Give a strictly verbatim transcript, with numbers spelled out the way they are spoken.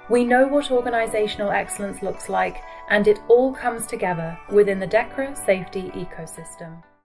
We know what organisational excellence looks like, and it all comes together within the DEKRA safety ecosystem.